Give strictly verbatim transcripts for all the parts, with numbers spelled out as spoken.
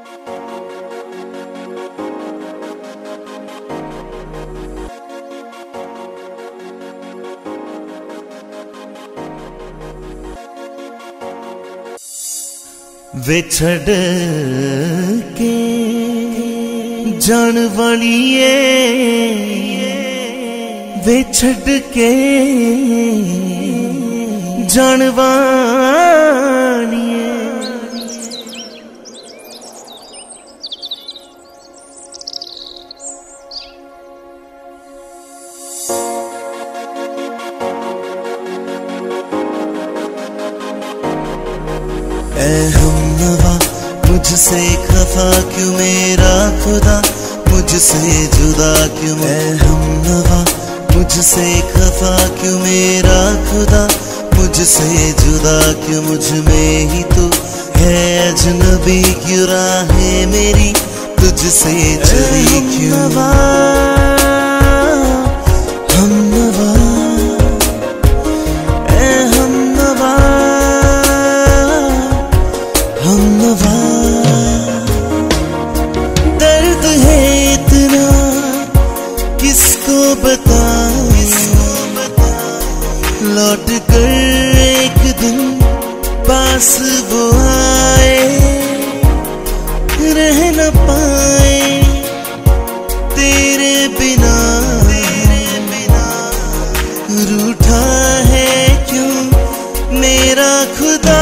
वे छड़ के जान वालिए, वे छड़ के जान वालिए। ऐ हमनवा मुझसे खफा क्यों मेरा खुदा, मुझसे जुदा क्यों। ऐ हमनवा मुझसे खफा क्यों मेरा खुदा, मुझसे जुदा क्यों। मुझ में ही तू है अजनबी क्यों, राहें मेरी तुझसे चली क्यों। हमनवा हमनवा दर्द है इतना किसको बताऊं, लौट कर एक दिन पास वो आए, रह न पाए तेरे बिना, रूठा है क्यों मेरा खुदा।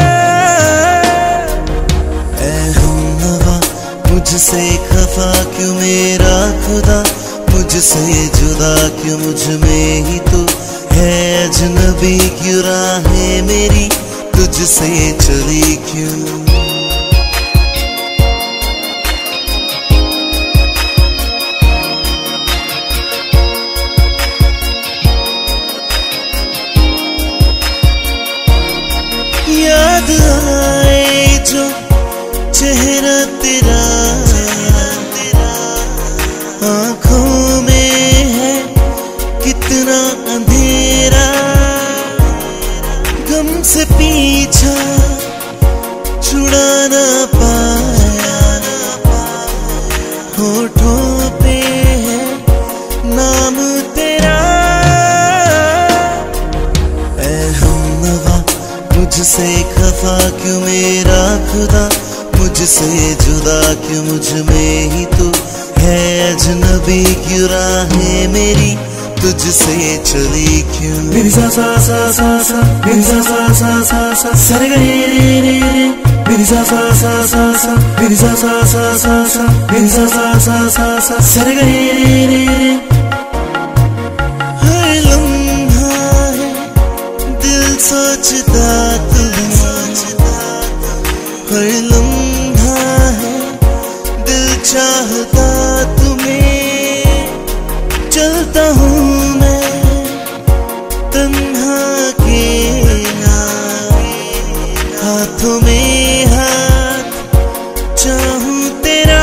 मुझसे खफा क्यों मेरा खुदा, मुझसे जुदा क्यों। मुझ में ही तू है अजनबी क्यों, राहें मेरी तुझसे चली क्यों। याद आए जो चेहरा तेरा, आँखों में है कितना अंधेरा, गम से पीछा छुड़ा ना पाया, होठों पे है नाम तेरा। ऐ हमनवा मुझसे खफा क्यों मेरा खुदा, मुझसे जुदा क्यों। मुझ में ही तू है अजनबी क्यों, राहें मेरी तुझसे चली क्यों। मेरी सा सा सा सा सा, मेरी सा सा सा सा सा, सर गे रे रे रे। मेरी सा सा सा सा सा, मेरी सा सा सा सा सा, मेरी सा सा सा सा सा, सर गे रे रे रे। हर लम्हा है दिल सोचता तुम्हें, हर लम्हा है दिल चाहता तुम्हें। चलता हूँ मैं तन्हा अकेला, हाथों में हाथ चाहूँ तेरा।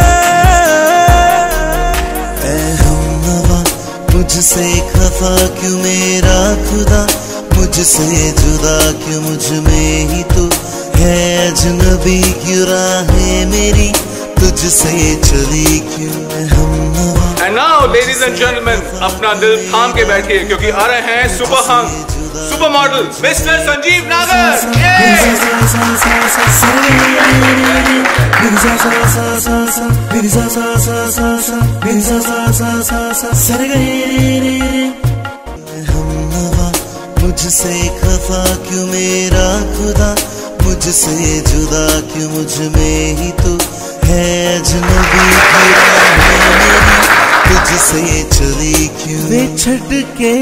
ऐ हमनवा मुझसे खफा क्यों मेरा खुदा, मुझसे जुदा क्यों। मुझ में ही तू है अजनबी क्यों, राहें मेरी तुझसे चली क्यों। हमनवा। And now, ladies and gentlemen, अपना दिल थाम के बैठिए क्योंकि आ रहे हैं super hunk super model mister Sanjeev Nagar. हमनवा मुझसे खफा क्यों मेरा खुदा, मुझसे जुदा क्यों। मुझ में ही तू है अजनबी क्यों, तुझसे चली क्यों। वे छड़ के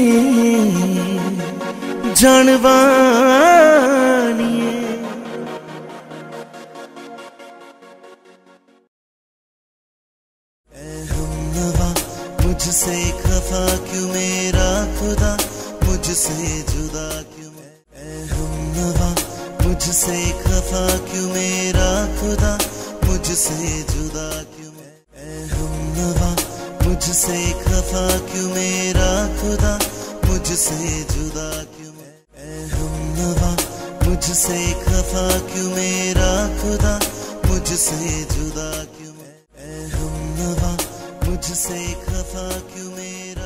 जान वालिए। ऐ हमनवा मुझसे खफा क्यों मेरा खुदा, मुझसे जुदा क्यों। ऐ हमनवा मुझसे खफा क्यों मेरा खुदा, मुझसे जुदा क्यों। ऐ हमनवा मुझसे खफा क्यों मेरा खुदा, मुझसे जुदा क्यों। ऐ हमनवा मुझसे खफा क्यों मेरा खुदा, मुझ मुझसे जुदा क्यों, ऐ हमनवा मुझसे खफा क्यों मेरा